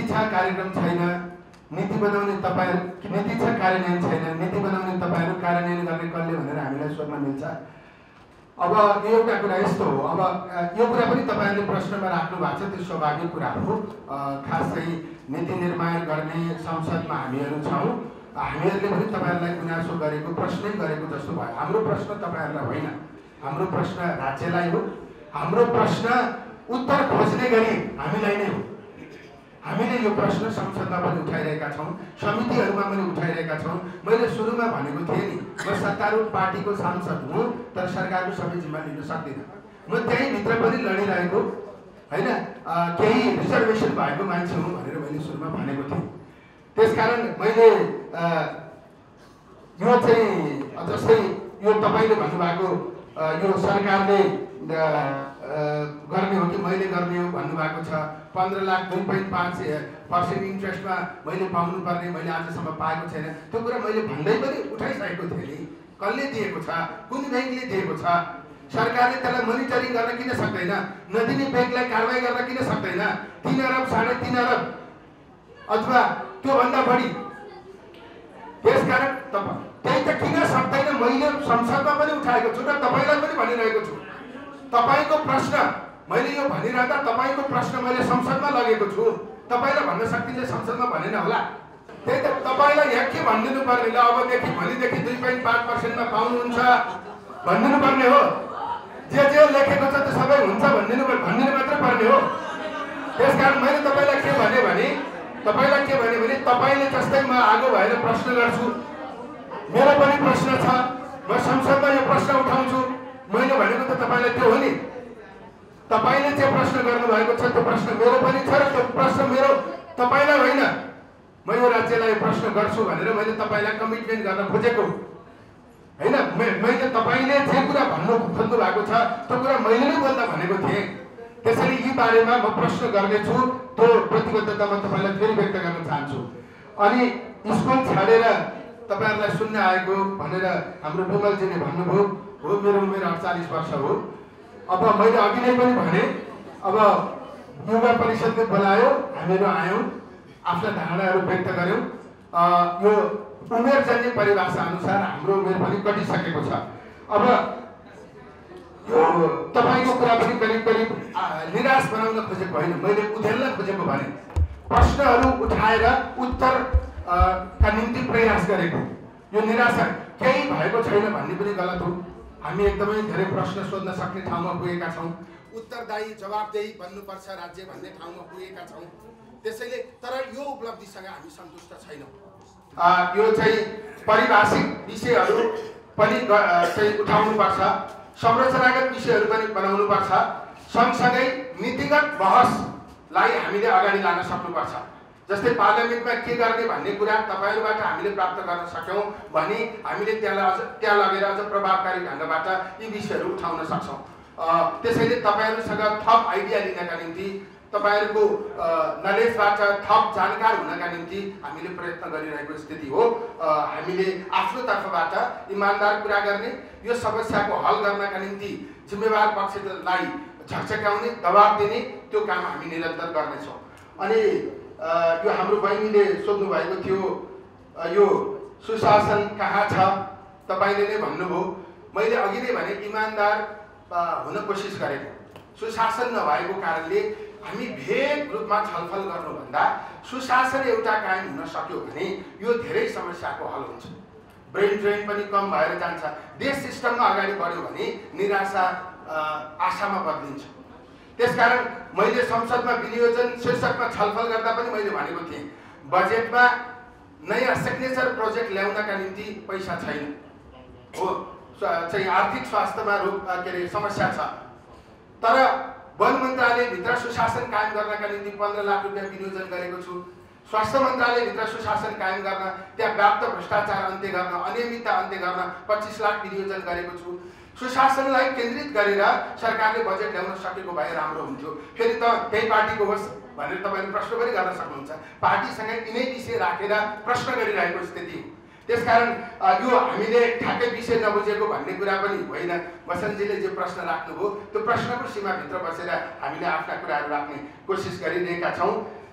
छ कार्यक्रम छैन, नीति बनाउने तपाईहरु, नीति छ कार्यान्वयन छैन, नीति बनाउने तपाईहरु, कार्यान्वयन गर्ने कसले भनेर हामीलाई सोध्न मिल्छ। अब यो एउटा कुरा यस्तो हो, अब यो कुरा पनि तपाईहरुले प्रश्नमा राख्नु भएको छ, त्यो स्वाभाविक कुरा हो। खास चाहिँ नीति निर्माण गर्ने संसदमा हामीहरु छौं, हामीहरुले पनि तपाईहरुलाई गुनासो गरेको, प्रश्नै गरेको जस्तो भयो। हाम्रो प्रश्न तपाईहरुलाई होइन, हाम्रो प्रश्न राज्यलाई हो, हाम्रो प्रश्न उत्तर खोज्ने गरी हामीलाई नै हो। हामीले यो प्रश्न संसदमा पनि उठाइरहेका छौं, समितिहरुमा पनि उठाइरहेका छौं। मैले सुरुमा भनेको थिएँ नि, म सत्तारूढ पार्टीको सांसद हुँ, तर सरकारको सबै जिम्मा लिन सक्दिनँ। म त्यही भित्र पनि लडिरहेको हैन, केही रिजर्भेसन भएको मान्छे हुँ भनेर मैले सुरुमा भनेको थिएँ। त्यसकारण मैले यो चाहिँ जस्तै यो तपाईले भन्नुभएको यो सरकारले गर्ने हो कि मैले गर्ने हो भन्नुभएको छ। 15 लाख 2.5% इन्ट्रेस्टमा मैले पाउनु पर्ने, मैले आजसम्म पाएको छैन। त्यो कुरा मैले भन्दै पनि उठाइसकेको थिएँ नि। कसले दिएको छ, कुन बैंकले दिएको छ, सरकारले त्यसलाई मोनिटरिङ गर्न किन सक्दैन, नदिने बैंकलाई कारबाही गर्न किन सक्दैन। 3 अरब 3.5 अरब अथवा त्यो भन्दा बढी। त्यसकारण त्यही त किन सक्दैन, मैले संसदमा पनि उठाएको छु र तपाईलाई पनि भनिरहेको छु। तपाईको प्रश्न मैले यो भनिरहँदा तपाईको प्रश्न मैले संसदमा लगेको छु। तपाईलाई भन्न सकिन्छ, संसदमा भनेन होला। त्यही त तपाईलाई यहाँ के भनिदिनु पर्ने, ल अबदेखि भोलिदेखि 2.5% मा पाउनुहुन्छ भनिदिनु पर्ने हो। जे लेखेको छ त्यो सबै हुन्छ भनिदिनु मात्र पर्ने हो। त्यसकारण मैले तपाईलाई के भने तपाईले जस्तै म आगो भएर प्रश्न गर्छु, मेरो पनि प्रश्न छ, म संसदमा यो प्रश्न उठाउँछु। मैले भनेको त तपाईलाई त्यो हो नि, तपाईले जे प्रश्न गर्नुभएको छ त्यो प्रश्न मेरो पनि छ र त्यो प्रश्न मेरो तपाईलाई होइन। म यो राज्यलाई प्रश्न गर्छु भनेर मैले तपाईलाई कमिटमेन्ट गर्न खोजेको हैन। मैले तपाईले जे कुरा भन्नु खोज्नु भएको छ त्यो कुरा मैले नै बोल्दा भनेको थिएँ। त्यसैले यी बारेमा म प्रश्न गर्नेछु, त्यो प्रतिबद्धता म तपाईलाई फेरि व्यक्त गर्न चाहन्छु। अनि स्कुल छाडेर तपाईहरुलाई सुन्न आएको भनेर हाम्रो विमलजीले भन्नुभयो, हो मेरो उमेर 48 वर्ष हो। अब मैले अघि नै पनि भने, अब युवा परिषदले बोलायो, हामीहरू आयौं, आफ्ना धारणाहरू व्यक्त गर्यौं। यो उमेरजन्य परिभाषा अनुसार हाम्रो उमेर पनि कटिसकेको छ। अब यो तपाईको कुरा पनि करिब निराश बनाउन खोजेको होइन, मैले उधेल्न खोजेको भने प्रश्नहरू उठाएर उत्तर का निम्ति प्रयास गरेको। यो निराशा केही भएको छैन भन्ने पनि गलत हो। हामी एकदमै धेरै प्रश्न सोध्न सक्ने ठाउँमा पुगेका छौं, उत्तरदायी जवाबदेही बन्नुपर्छ राज्य भन्ने ठाउँमा पुगेका छौं। त्यसैले तर यो उपलब्धिसँग हामी सन्तुष्ट छैनौं। यो चाहिँ पारिभाषिक विषयहरू पनि चाहिँ उठाउनुपर्छ, संरचनागत विषयहरू पनि बनाउनुपर्छ, सँगसँगै नीतिगत बहसलाई हामीले अगाडि लान सक्नुपर्छ। जस्तै पार्लियामेन्टमा के गर्ने भन्ने कुरा तपाईहरुबाट हामीले प्राप्त गर्न सक्यौं भने हामीले त्यहाँ लगेर अझ प्रभावकारी ढंगबाट यी विषयहरू उठाउन सक्छौं। त्यसैले तपाईहरुसँग थप आइडिया लिनका निम्ति, तपाईहरुको नलेजबाट थप जानकार हुनका निम्ति हामीले प्रयत्न गरिरहेको स्थिति हो। हामीले आफ्नो तर्फबाट इमानदार कुरा गर्ने, यो समस्याको हल गर्नका निम्ति जिम्मेवार पक्षलाई झकझक्याउने, दबाब दिने त्यो काम हामी निरन्तर गर्नेछौं। अनि यो हाम्रो बहिनीले सोध्नु भएको थियो, यो सुशासन कहाँ छ, तपाईले नै भन्नुभयो। मैले अघि नै भने इमानदार हुन कोसिस गरेको। सुशासन नभएको कारणले हामी भेग रूपमा छलफल गर्नुभन्दा सुशासन एउटा कायम हुन सक्यो भने यो धेरै समस्याको हल हुन्छ। ब्रेन ड्रेन पनि कम भएर जान्छ। देश सिस्टममा अगाडि बढ्यो भने निराशा आशामा बदलिन्छ। त्यसकारण मैले संसदमा विनियोजन शीर्षकमा छलफल गर्दा पनि मैले भनेको थिएँ, बजेटमा नयाँ सिग्नेचर प्रोजेक्ट ल्याउनका निम्ति पैसा छैन हो। चाहिँ आर्थिक स्वास्थ्यमा समस्या छ, तर वन मन्त्रालयभित्र सुशासन कायम गर्नका निम्ति 15 लाख रुपैयाँ विनियोजन गरेको छु। स्वास्थ्य मन्त्रालयभित्र सुशासन कायम गर्न, त्यहाँ व्याप्त भ्रष्टाचार अन्त्य गर्न, अनियमितता अन्त्य गर्न 25 लाख विनियोजन गरेको छु। सुशासनलाई केन्द्रित गरेर सरकारले बजेट ल्याउन सकेको भए राम्रो हुन्थ्यो। फेरि त त्यही पार्टीको होस् भनेर तपाईले प्रश्न पनि गर्न सक्नुहुन्छ। पार्टीसँग यिनै विषय राखेर प्रश्न गरिरहेको स्थिति हो। त्यसकारण यो हामीले ठ्याक्कै विषय नबुझेको भन्ने कुरा पनि होइन। वसन्तजीले जो प्रश्न राख्नुभयो त्यो प्रश्नको सीमाभित्र बसेर हामीले आफ्ना कुराहरू राख्ने कोसिस गरिरहेका छौं।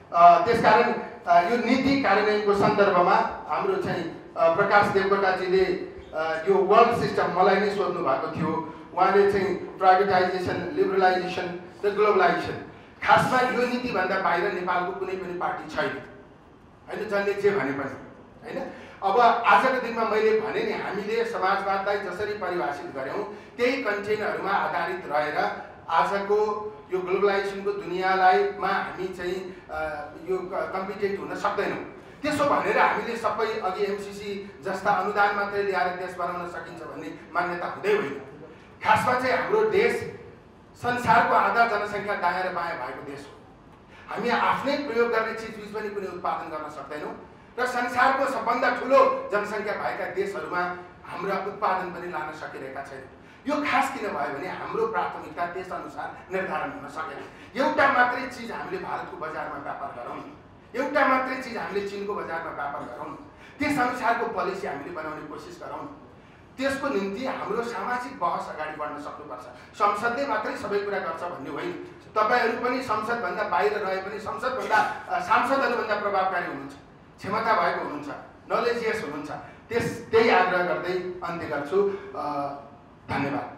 त्यसकारण यो नीति कार्यान्वयनको सन्दर्भमा हाम्रो चाहिँ प्रकाश देवकोटाजीले यो वर्ल्ड सिस्टम मलाई नै सोध्नु भएको थियो। उहाँले चाहिँ प्राइभेटाइजेसन, लिबरलाइजेसन र ग्लोबलाइजेसन, खासमा यो नीतिभन्दा बाहिर नेपालको कुनै पनि पार्टी छैन हैन, जसले जे भने पनि हैन। अब आजको दिनमा मैले भने नि, हामीले समाजवादलाई जसरी परिभाषित गर्यौं त्यही कन्टेनरमा आधारित रहेर आजको यो ग्लोबलाइजेसनको दुनियाँलाईमा हामी चाहिँ यो कम्पिटेन्ट हुन सक्दैनौँ। त्यसो भनेर हामीले सबै अघि एमसीसी जस्ता अनुदान मात्रै ल्याएर देश बनाउन सकिन्छ भन्ने मान्यता हुँदै होइन। खासमा चाहिँ हाम्रो देश संसारको आधा जनसङ्ख्या दायाँ र बायाँ भएको देश हो। हामी आफ्नै प्रयोग गर्ने चिजबिज पनि कुनै उत्पादन गर्न सक्दैनौँ र संसारको सबभन्दा ठुलो जनसङ्ख्या भएका देशहरूमा हाम्रा उत्पादन पनि लान सकिरहेका छैनौँ। यो खास किन भयो भने हाम्रो प्राथमिकता त्यसअनुसार निर्धारण हुन सकेन। एउटा मात्रै चिज हामीले भारतको बजारमा व्यापार गरौँ, एउटा मात्रै चिज हामीले चीनको बजारमा व्यापार गरौँ, त्यसअनुसारको पोलिसी हामीले बनाउने कोसिस गरौँ। त्यसको निम्ति हाम्रो सामाजिक बहस अगाडि बढ्न सक्नुपर्छ। संसदले मात्रै सबै कुरा गर्छ भन्ने होइन। तपाईहरू पनि संसदभन्दा बाहिर रहे पनि संसदभन्दा सांसदहरूभन्दा प्रभावकारी हुनुहुन्छ, क्षमता भएको हुनुहुन्छ, नलेजियस हुनुहुन्छ। त्यही आग्रह गर्दै अन्त्य गर्छु। धन्यवाद।